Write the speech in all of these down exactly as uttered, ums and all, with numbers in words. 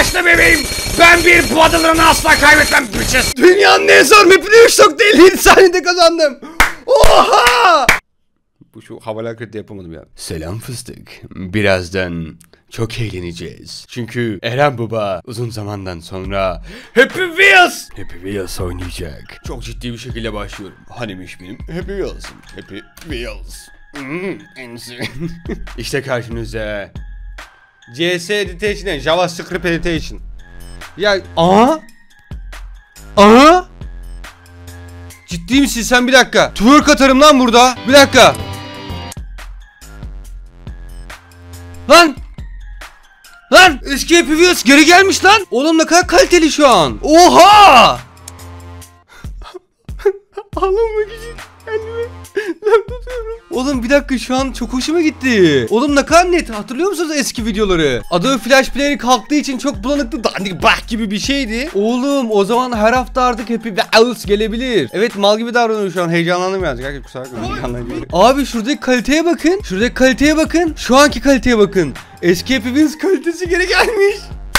başla bebeğim. Ben bir Battle'ını asla kaybetmem bitches. Dünyanın en zor mapini üç nokta elli yedi saniyede kazandım. Oha! Bu şu havalı hareketi yapamadım ya. Selam fıstık. Birazdan çok eğleneceğiz. Çünkü Eren Baba uzun zamandan sonra Happy Wheels Happy Wheels oynayacak. Çok ciddi bir şekilde başlıyorum. Hanimiş benim Happy Wheels. Happy Wheels. İşte karşınızda C S Editation, JavaScript Editation. Ya aha aha ciddi misin sen? Bir dakika. Twerk atarım lan burada. Bir dakika. Lan! Lan! Eski Happy Wheels geri gelmiş lan. Oğlum ne kadar kaliteli şu an. Oha! Ağlamak için kendimi tutuyorum. Oğlum bir dakika, şu an çok hoşuma gitti. Oğlum ne kadar net. Hatırlıyor musunuz eski videoları? Adobe Flash Player kalktığı için çok bulanıklı, dandik bak gibi bir şeydi. Oğlum o zaman her hafta artık Happy Wheels gelebilir. Evet, mal gibi davranıyorum şu an. Heyecanlandım birazcık. Herkes kusura bakmayın. Abi şuradaki kaliteye bakın. Şuradaki kaliteye bakın. Şu anki kaliteye bakın. Eski Happy Wheels kalitesi geri gelmiş.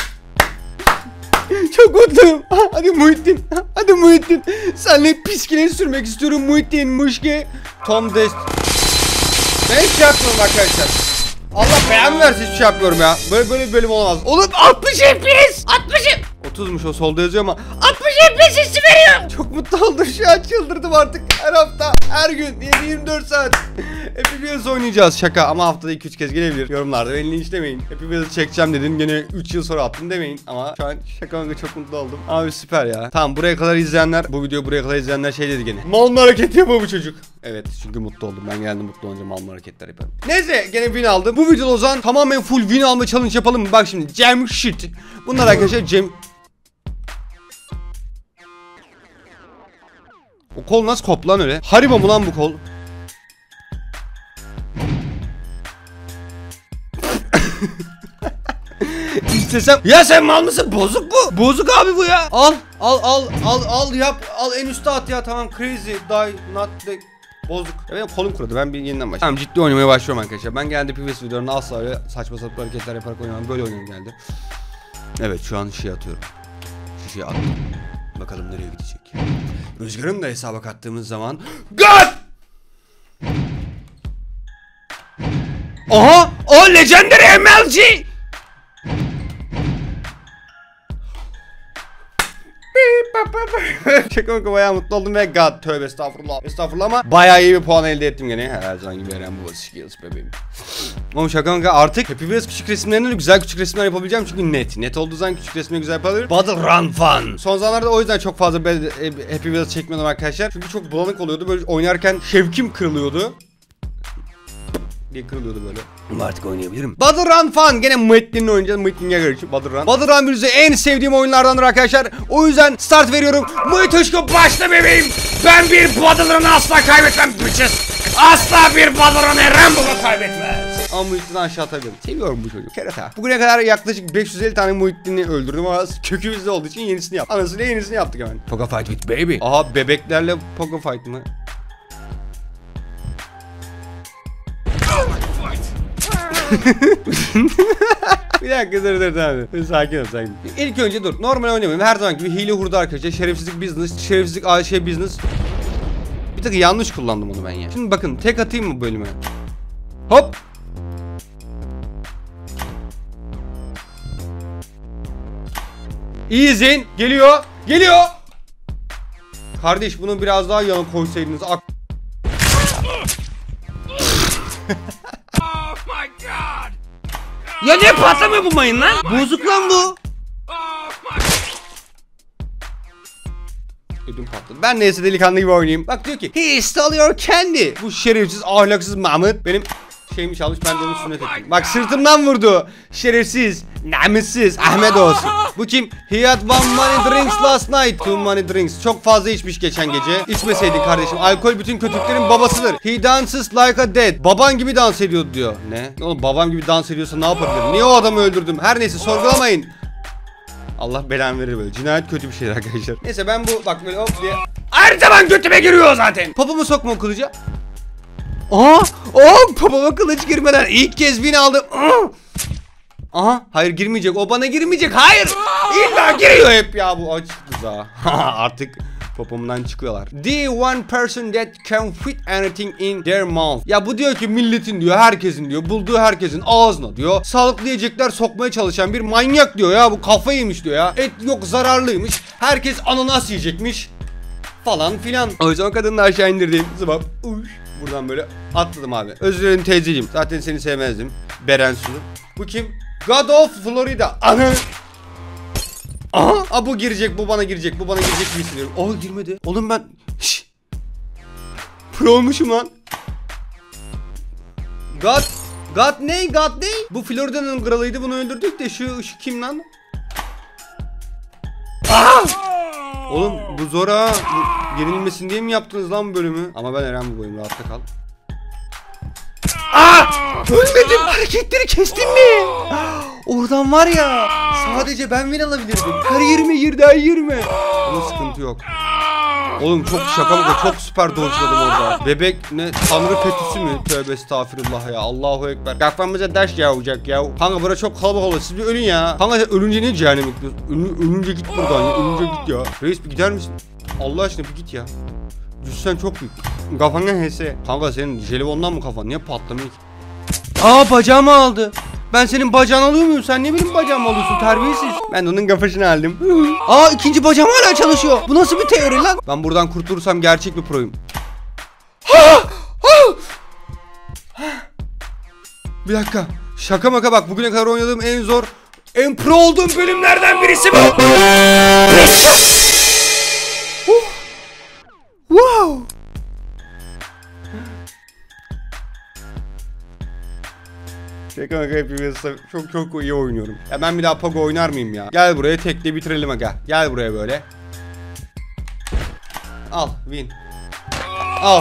Çok mutluyum. Hadi Muhittin. Hadi Muhittin. Seninle piskileri sürmek istiyorum Muhittin. Muşke. Tom Dest. Ben hiç şey yapmıyorum arkadaşlar. Allah beğen versin, hiçbir şey yapmıyorum ya. Böyle böyle bir bölüm olamaz. Oğlum altmış F P S. altmış otuzmuş o, solda yazıyor ama altmış F P S'i veriyor. Çok mutlu oldum şu an, çıldırdım artık. Her hafta, her gün yirmi dört saat Happy Wheels oynayacağız. Şaka ama haftada iki üç kez gelebilir. Yorumlarda beni linçlemeyin. Happy Wheels çekeceğim dedin, gene üç yıl sonra attın demeyin. Ama şu an şaka manga çok mutlu oldum. Abi süper ya. Tamam, buraya kadar izleyenler, bu videoyu buraya kadar izleyenler şey dedi gene. Mal hareketi yapıyor bu çocuk. Evet, çünkü mutlu oldum. Ben geldim, mutlu olunca mal hareketler yaparım. Neyse, gene win aldım. Bu videoda o zaman tamamen full win alma challenge yapalım mı? Bak şimdi Cem shit. Bunlar arkadaşlar Cem. O kol nasıl kop lan öyle? Haribo mu lan bu kol? İstesem. Ya sen mal mısın? Bozuk bu. Bozuk abi bu ya. Al al al al al yap. Al en üstte at ya, tamam. Crazy die not the... Bozuk. Ya benim kolum kurudu. Ben bir yeniden başlayayım. Tamam, ciddi oynamaya başlıyorum arkadaşlar. Ben genelde P V S videolarını asla öyle saçma sapan hareketler yaparak oynamam. Böyle oynuyorum genelde. Evet, şu an şişe atıyorum. Şişeyi attım. Bakalım nereye gidecek. Rüzgar'ın da hesaba kattığımız zaman God! Aha! O Legendary M L G! Çekmek bayağı mutlu oldum ve God, tövbe estağfurullah. Estağfurullah ama bayağı iyi bir puan elde ettim gene. Her zaman gibi Eren Baba skills bebeğim. Oğlum şaka maka, artık Happy Wheels küçük resimlerinden de güzel küçük resimler yapabileceğim çünkü net. Net olduğu zaman küçük resmini güzel yapabilirim. Battle Run Fun. Son zamanlarda o yüzden çok fazla Happy Wheels çekmiyordum arkadaşlar. Çünkü çok bulanık oluyordu. Böyle oynarken şevkim kırılıyordu. diye kırılıyordu böyle. Ama artık oynayabilirim. Battle Run Fun. Gene Muhittin'le oynayacağız. Muhittin'e karşı Battle Run. Battle Run bir en sevdiğim oyunlardandır arkadaşlar. O yüzden start veriyorum. Muhittin başla bebeğim. Ben bir Battle'ını asla kaybetmem bitches. Asla bir Battle'ını Eren Baba kaybetmez. Ama Muhittin'i aşağı atabilirim. Seviyorum bu çocuğu. Kerata. Bugüne kadar yaklaşık beş yüz elli tane Muhittin'i öldürdüm ama kökümüzde olduğu için yenisini yaptık. Anasıyla yenisini yaptık hemen. Pogo fight with baby. Aha, bebeklerle Pogo fight mı? Bir dakika, dur dur dur. Sakin ol, sakin. İlk önce dur. Normal oynamayayım. Her zaman gibi hile hurda arkadaşlar. Şerefsizlik business, şerefsizlik A Ş business. Bir dakika, yanlış kullandım onu ben ya. Şimdi bakın, tek atayım mı bölüme? Hop. İyi izleyin. Geliyor. Geliyor. Kardeş, bunu biraz daha yana koysaydınız. Ak Ya niye patlamıyor bu mayın lan? Bozuk lan bu. Ödüm patladı. Ben neyse delikanlı gibi oynayayım. Bak diyor ki he stole your candy. Bu şerefsiz ahlaksız Mahmut benim şeyimi çalmış, ben de onu sünnet ettim. Bak, sırtımdan vurdu. Şerefsiz, namussuz Ahmet olsun. Bu kim? He had one money drinks last night. Two money drinks. Çok fazla içmiş geçen gece. İçmeseydin kardeşim. Alkol bütün kötülüklerin babasıdır. He dances like a dead. Baban gibi dans ediyordu diyor. Ne? Oğlum, babam gibi dans ediyorsa ne yapabilirim? Niye o adamı öldürdüm? Her neyse, sorgulamayın. Allah belanı verir böyle. Cinayet kötü bir şey arkadaşlar. Neyse ben bu bak böyle hop diye. Her zaman götüme giriyor zaten. Papumu sokma o kılıca. Aa! Oh! Papama kılıç girmeden ilk kez win aldım. Aha, hayır girmeyecek. O bana girmeyecek. Hayır. İlla giriyor hep ya bu açık kıza. Artık popomdan çıkıyorlar. The one person that can fit anything in their mouth. Ya bu diyor ki milletin diyor, herkesin diyor, bulduğu herkesin ağzına diyor sağlıklı yiyecekler sokmaya çalışan bir manyak diyor ya. Bu kafayı yemiş diyor ya. Et yok, zararlıymış. Herkes ananas yiyecekmiş. Falan filan. O yüzden kadını aşağı indirdim. Zıbap. Uş. Buradan böyle atladım abi. Özür dilerim teyzeciğim. Zaten seni sevmezdim. Beren Su. Bu kim? God of Florida. Ana. Aha. Aa, bu girecek, bu bana girecek, bu bana girecek gibi hissediyorum. Oh, girmedi. Oğlum ben şşş. Pro olmuşum lan. God. God ne? God ne? Bu Florida'nın kralıydı, bunu öldürdük de şu, şu kim lan? Aha. Oğlum bu zor ha. Bu yenilmesin diye mi yaptınız lan bu bölümü? Ama ben Eren bu boyum, rahatta kal. Aa! Ölmedim. Hareketleri kestin mi? Oradan var ya, sadece ben win alabilirdim. Kariyerime girdi, ay yirmi. Ama sıkıntı yok. Oğlum çok şaka mı? Çok süper dodge'ladım orada. Bebek ne? Tanrı petisi mi? Tövbe estağfirullah ya. Allahu ekber. Kafamıza ders yağacak ya. Kanka burası çok kalabalık olur. Siz bir ölün ya. Kanka ölünce niye cehenneme gidiyorsun? Ölü, ölünce git buradan ya. Ölünce git ya. Reis bir gider misin? Allah aşkına bir git ya. Cüssen çok büyük. Kafana hese. Kanka senin jelibondan mı kafan? Niye patlamıyor ki? Aa, bacağımı aldı. Ben senin bacağını alıyor muyum? Sen ne benim bacağımı alıyorsun, terbiyesiz. Ben onun kafasını aldım. Aa, ikinci bacağım hala çalışıyor. Bu nasıl bir teori lan? Ben buradan kurtulursam gerçek bir proyum. Bir dakika. Şaka maka bak, bugüne kadar oynadığım en zor, en pro olduğum bölümlerden birisi bu. Wow. Şaka maka hepimiz çok çok iyi oynuyorum. Ya ben bir daha Pogo oynar mıyım ya? Gel buraya, tekle bitirelim aga. Gel buraya böyle. Al win. Al.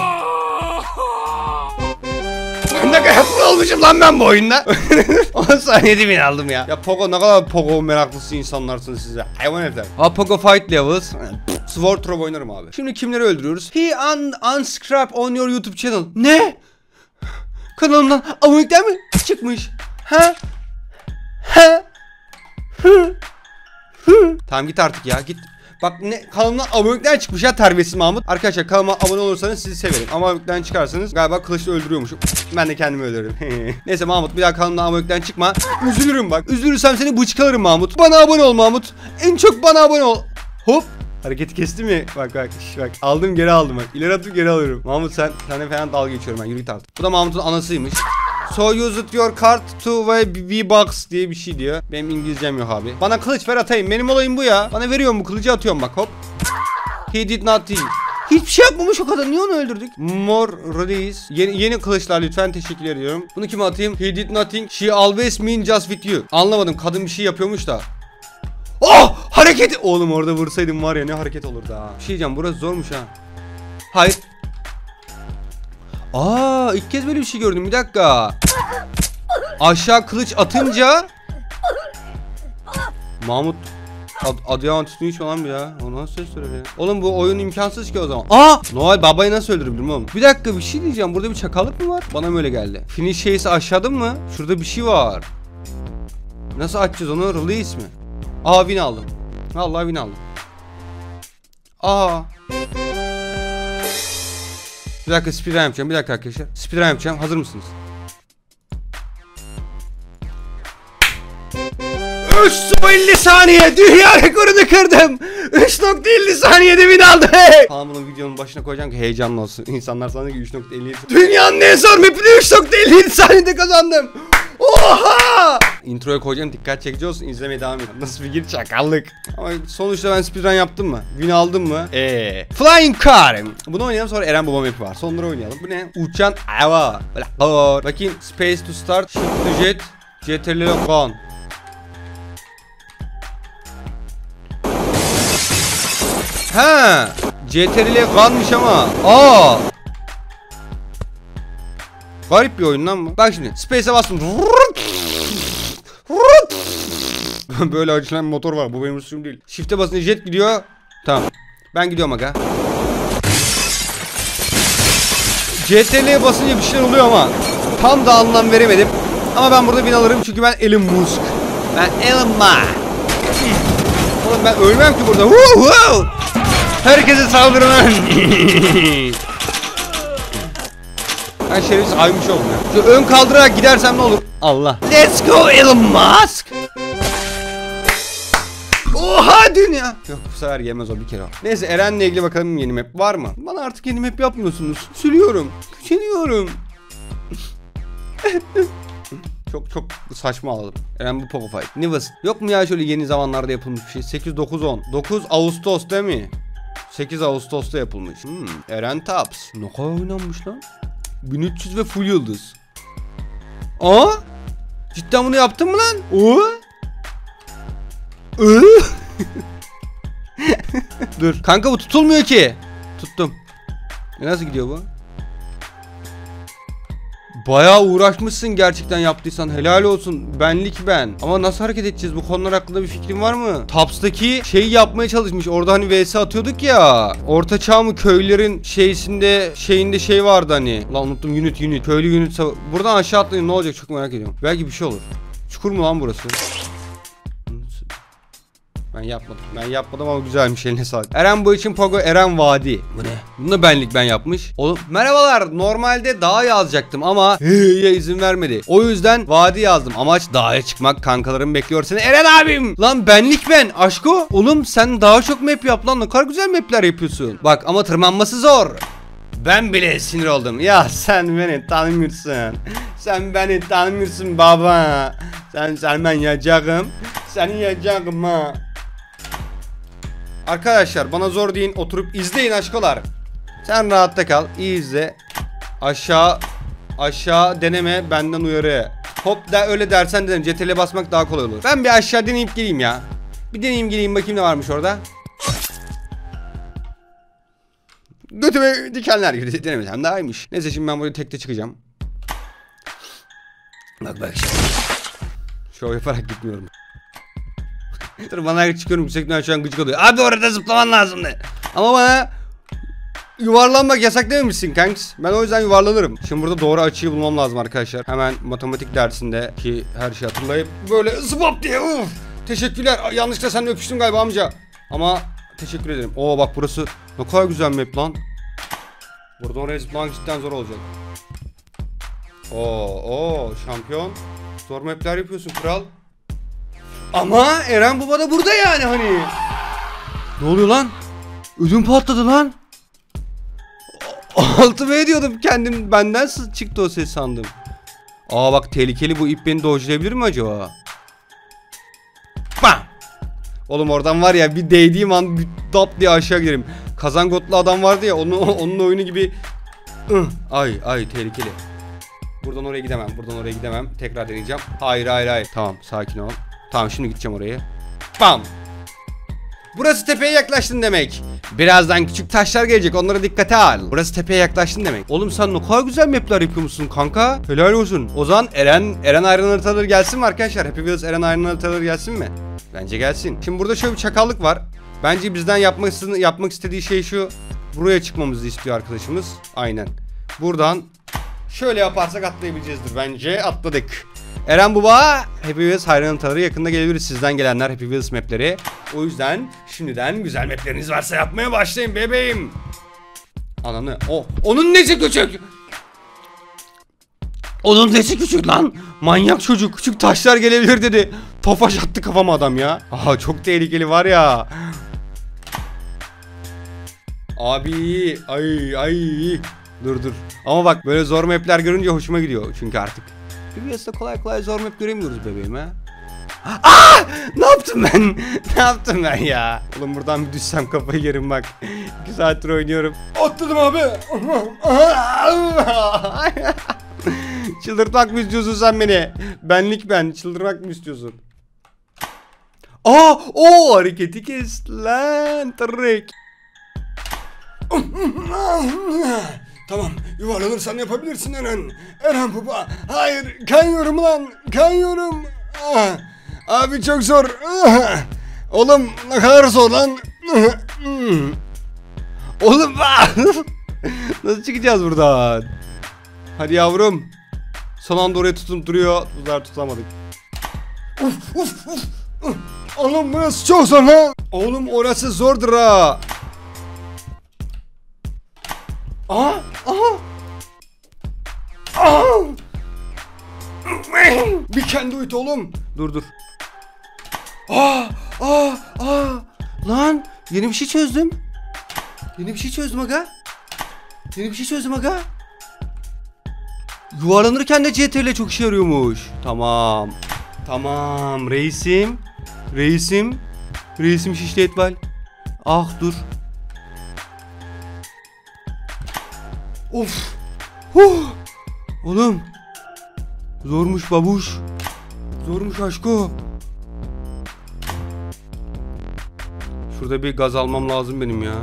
Ne kadar pro olmuşum lan ben bu oyunda. on saniyede win aldım ya. Ya Pogo, ne kadar Pogo meraklısı insanlarsınız size. Hayvan herifler. Ha, Pogo fight levels. Sword Throw oynarım abi. Şimdi kimleri öldürüyoruz? He un unsubscribe on your YouTube channel. Ne? Kanalımdan abonelikten mi çıkmış? Ha? Ha? Hı? Hı? Tamam git artık ya, git. Bak ne, kanalımdan abonelikten çıkmış ya, terbiyesiz Mahmut. Arkadaşlar kanalıma abone olursanız sizi severim. Ama abonelikten çıkarsanız galiba kılıçla öldürüyormuşum. Ben de kendimi öldürürüm. Neyse Mahmut, bir daha kanalımdan abonelikten çıkma. Üzülürüm bak. Üzülürsem seni bıçkalarım Mahmut. Bana abone ol Mahmut. En çok bana abone ol. Hop. Hareketi kesti mi? Bak bak şş, bak aldım geri aldım bak. İleri atıp geri alıyorum. Mahmut sen sana falan dalga geçiyorum ben. Yürü git artık. Bu da Mahmut'un anasıymış. So use it your card to V-Bucks diye bir şey diyor. Benim İngilizcem yok abi. Bana kılıç ver atayım. Benim olayım bu ya. Bana veriyorum bu kılıcı, atıyorum bak hop. He did nothing. Hiçbir şey yapmamış o kadar. Niye onu öldürdük? More release. Yeni, yeni kılıçlar lütfen, teşekkür ediyorum. Bunu kime atayım? He did nothing. She always mean just with you. Anlamadım. Kadın bir şey yapıyormuş da. Oh! Hareketi! Oğlum orada vursaydım var ya, ne hareket olurdu ha. Bir şey diyeceğim, burası zormuş ha. Hayır. Aa, ilk kez böyle bir şey gördüm, bir dakika. Aşağı kılıç atınca Mahmut ad Adıyaman tütünü hiç olan bir ya. O nasıl ses söyledi ya? Oğlum bu oyun imkansız ki o zaman. Aa! Noel babayı nasıl öldürebilirim oğlum? Bir dakika, bir şey diyeceğim, burada bir çakallık mı var? Bana mı öyle geldi? Finish şeysi aşağıda mı? Şurada bir şey var. Nasıl açacağız onu? Release mi? Aa, win aldım. Vallahi win aldım. Aa. Bir dakika speedrun yapacağım. Bir dakika arkadaşlar. Speedrun yapacağım. Hazır mısınız? üç nokta elli saniye dünya rekorunu kırdım. üç nokta elli saniyede win aldım. Tamam, bunu videonun başına koyacağım ki heyecanlı olsun. İnsanlar sanıyor ki üç nokta elli. Dünyanın en zor map'ini üç nokta elli saniyede kazandım. Oha! Introya koyacağım, dikkat çekici olsun, izlemeye devam edin. Nasıl bir gir çakallık. Ama sonuçta ben speedrun yaptım mı? Win aldım mı? Eee. Flying Car. Bunu oynayalım, sonra Eren Baba map'i var. Sonları oynayalım. Bu ne? Uçan ava. Bakayım, space to start. Shift to jet. C T R L gone. Ha, C T R L ganmış ama. Aa. Garip bir oyun lan bu. Bak şimdi space'e bastım. Böyle açılan motor var. Bu benim üstüm değil. Shift'e basınca jet gidiyor. Tamam. Ben gidiyorum aga. C T R L'ye basınca bir şeyler oluyor ama tam da anlam veremedim. Ama ben burada bin alırım çünkü ben Elon Musk. Ben Elon Musk. Oğlum ben ölmem ki burada. Woo, woo. Herkese saldırın lan. Ben şerefsiz aymış oldum ya. Şu ön kaldırarak gidersem ne olur? Allah. Let's go Elon Musk. Oha dünya. Yok bu sefer yemez o bir kere. Neyse Eren'le ilgili bakalım yeni map var mı? Bana artık yeni map yapmıyorsunuz. Sürüyorum. Küçülüyorum. Çok çok saçma alalım. Eren bu Popo Fight. Nivas. Yok mu ya şöyle yeni zamanlarda yapılmış bir şey? sekiz dokuz on. dokuz Ağustos değil mi? sekiz Ağustos'ta yapılmış. Hmm. Eren Taps. Ne kadar oynanmış lan? bin üç yüz ve full yıldız. Aa? Cidden bunu yaptın mı lan? Oo? Dur. Kanka bu tutulmuyor ki. Tuttum. E nasıl gidiyor bu? Bayağı uğraşmışsın gerçekten yaptıysan. Helal olsun. Benlik ben. Ama nasıl hareket edeceğiz? Bu konular hakkında bir fikrin var mı? Taps'taki şeyi yapmaya çalışmış. Orada hani V S atıyorduk ya. Orta çağ mı köylerin şeysinde şeyinde şey vardı hani. Lan unuttum unit unit. Köylü unit. Buradan aşağı atlayın ne olacak çok merak ediyorum. Belki bir şey olur. Çukur mu lan burası? Ben yapmadım. Ben yapmadım ama güzelmiş, eline sağlık. Eren bu için Pogo Eren Vadi. Bu ne? Bunu da benlik ben yapmış. Oğlum merhabalar. Normalde dağ yazacaktım ama ya izin vermedi. O yüzden vadi yazdım. Amaç dağa çıkmak. Kankalarım bekliyor seni. Eren abim. Lan benlik ben. Aşko. Oğlum sen daha çok map yap lan. Ne kadar güzel mapler yapıyorsun. Bak ama tırmanması zor. Ben bile sinir oldum. Ya sen beni tanımıyorsun. Sen beni tanımıyorsun baba. Sen sen ben yiyeceğim. Seni yiyeceğim ha. Arkadaşlar bana zor deyin, oturup izleyin aşkolar. Sen rahatta kal, iyi izle. Aşağı aşağı deneme, benden uyarı. Hop da öyle dersen dedim, C T L L'e basmak daha kolay olur. Ben bir aşağı deneyip geleyim ya. Bir deneyeyim geleyim bakayım ne varmış orada. Götüme dikenler girdi, denemesem daha iyiymiş. Neyse şimdi ben buraya tekte çıkacağım. Bak bak şimdi. Şov yaparak gitmiyorum. Bana çıkıyorum yüksekten şu an gıcık oluyor. Abi orada zıplaman lazımdı. Ama bana yuvarlanmak yasak dememişsin kanks. Ben o yüzden yuvarlanırım. Şimdi burada doğru açıyı bulmam lazım arkadaşlar. Hemen matematik dersinde ki her şeyi hatırlayıp böyle zıplap diye uf. Teşekkürler. Yanlışlıkla seninle öpüştüm galiba amca. Ama teşekkür ederim. Oo bak burası ne kadar güzel map lan. Burada oraya zıplamak cidden zor olacak. Oo oo şampiyon. Zor mapler yapıyorsun kral. Ama Eren Baba da burada yani hani. Ne oluyor lan? Ödüm patladı lan. Altıma ediyordum kendim, benden çıktı o ses sandım. Aa bak tehlikeli, bu ip beni dodge'layabilir mi acaba? Bam! Oğlum oradan var ya bir değdiğim an bir dap diye aşağı giderim. Kazangotlu adam vardı ya, onun, onun oyunu gibi. Ay ay tehlikeli. Buradan oraya gidemem, buradan oraya gidemem. Tekrar deneyeceğim. Hayır hayır hayır. Tamam sakin ol. Tamam şimdi gideceğim oraya. Bam. Burası tepeye yaklaştın demek. Birazdan küçük taşlar gelecek, onlara dikkate al. Burası tepeye yaklaştın demek. Oğlum sen ne kadar güzel mapler yapıyormuşsun kanka. Helal olsun. O zaman Eren Eren Ayran haritaları gelsin mi arkadaşlar? Happy Wheels Eren Ayran haritaları gelsin mi? Bence gelsin. Şimdi burada şöyle bir çakallık var. Bence bizden yapmak, yapmak istediği şey şu. Buraya çıkmamızı istiyor arkadaşımız. Aynen. Buradan şöyle yaparsak atlayabileceğizdir. Bence atladık. Eren Baba, Happy Wheels hayran haritaları yakında gelebilir, sizden gelenler Happy Wheels mapleri. O yüzden şimdiden güzel mapleriniz varsa yapmaya başlayın bebeğim. Ananı, o, onun nesi küçük? Onun nesi küçük lan? Manyak çocuk, küçük taşlar gelebilir dedi. Tofaş attı kafama adam ya. Aha çok tehlikeli var ya. Abi, ay ay. Dur dur. Ama bak böyle zor mapler görünce hoşuma gidiyor çünkü artık. P B S'de kolay kolay zor map göremiyoruz bebeğim ha. Aa! Ne yaptım ben? Ne yaptım ben ya? Oğlum buradan bir düşsem kafayı yerim bak. iki saattir oynuyorum. Atladım abi. Çıldırtmak mı istiyorsun sen beni? Benlik ben. Çıldırmak mı istiyorsun? Aa! O hareketi kes lan. Tırrek. Tamam, yuvarlanırsan yapabilirsin Eren. Eren Baba. Hayır, kayıyorum lan. Kayıyorum. Ah, abi çok zor. Ah, oğlum ne kadar zor lan. Oğlum nasıl çıkacağız buradan? Hadi yavrum. Son anda oraya tutunup duruyor. Tuzlar tutamadık. Uf uf uf. Oğlum burası çok zor lan. Oğlum orası zordur ha. Aha aha. Aha. Bir kendi uyut oğlum. Dur dur. Aa aa aa. Lan yeni bir şey çözdüm. Yeni bir şey çözdüm aga. Yeni bir şey çözdüm aga. Yuvarlanırken de C T R L çok işe yarıyormuş. Tamam. Tamam reisim. Reisim. Reisim şişli etbal. Ah dur. Of. Huh. Oğlum. Zormuş babuş. Zormuş aşko. Şurada bir gaz almam lazım benim ya.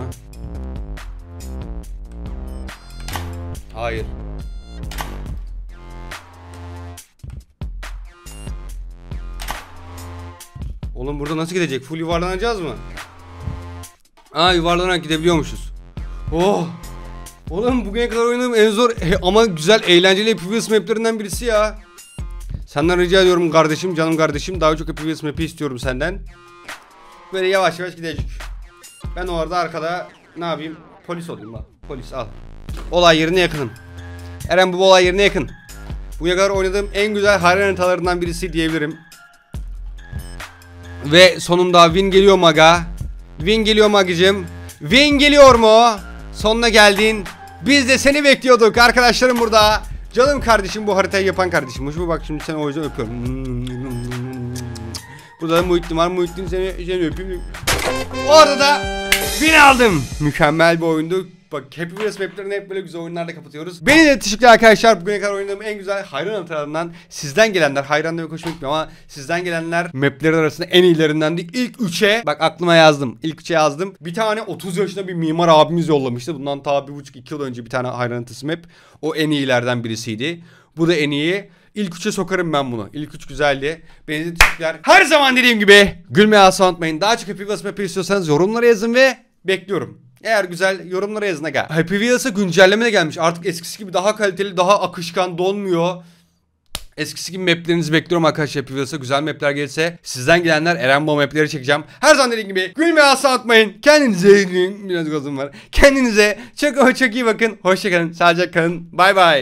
Hayır. Oğlum burada nasıl gidecek? Full yuvarlanacağız mı? Aa, yuvarlanarak gidebiliyormuşuz. Oh. Oğlum bugüne kadar oynadığım en zor ama güzel eğlenceli P V S maplerinden birisi ya. Senden rica ediyorum kardeşim, canım kardeşim. Daha çok P V S map'i istiyorum senden. Böyle yavaş yavaş gidecek. Ben orada arkada ne yapayım? Polis olayım bak. Polis al. Olay yerine yakınım. Eren bu olay yerine yakın. Bugüne kadar oynadığım en güzel hayran haritalarından birisi diyebilirim. Ve sonunda win geliyor maga. Win geliyor magicim. Win geliyor mu? Sonuna geldin. Biz de seni bekliyorduk arkadaşlarım burada. Canım kardeşim, bu haritayı yapan kardeşim. Bu bak şimdi seni o yüzden öpüyorum. Burada da Muhittin var. Muhittin seni, seni öpeyim. Orada da win aldım. Mükemmel bir oyundu. Bak Happy Wheels maplerini hep böyle güzel oyunlarla kapatıyoruz. Beni de teşekkürler arkadaşlar. Bugüne kadar oynadığım en güzel hayran haritalarından sizden gelenler. Hayran demek hoşuma gitmiyor ama sizden gelenler maplerin arasında en iyilerinden değil. İlk üçe bak aklıma yazdım. İlk üçe yazdım. Bir tane otuz yaşında bir mimar abimiz yollamıştı. Bundan ta bir buçuk iki yıl önce bir tane hayran haritası map. O en iyilerden birisiydi. Bu da en iyi. İlk üçe sokarım ben bunu. İlk üç güzeldi. Beni de teşekkürler. Her zaman dediğim gibi gülmeye asla unutmayın. Daha çok Happy Wheels map istiyorsanız yorumlara yazın ve bekliyorum. Eğer güzel yorumlara yazın aga. Happy Wheels'a güncelleme de gelmiş. Artık eskisi gibi daha kaliteli, daha akışkan, donmuyor. Eskisi gibi maplerinizi bekliyorum arkadaşlar. Happy Wheels'a güzel mapler gelirse sizden gelenler Eren Baba mapleri çekeceğim. Her zaman dediğim gibi gülmeyi asla unutmayın. Kendinize biraz gazım var. Kendinize çok çok iyi bakın. Hoşça kalın. Sağlıcakla kalın. Bay bay.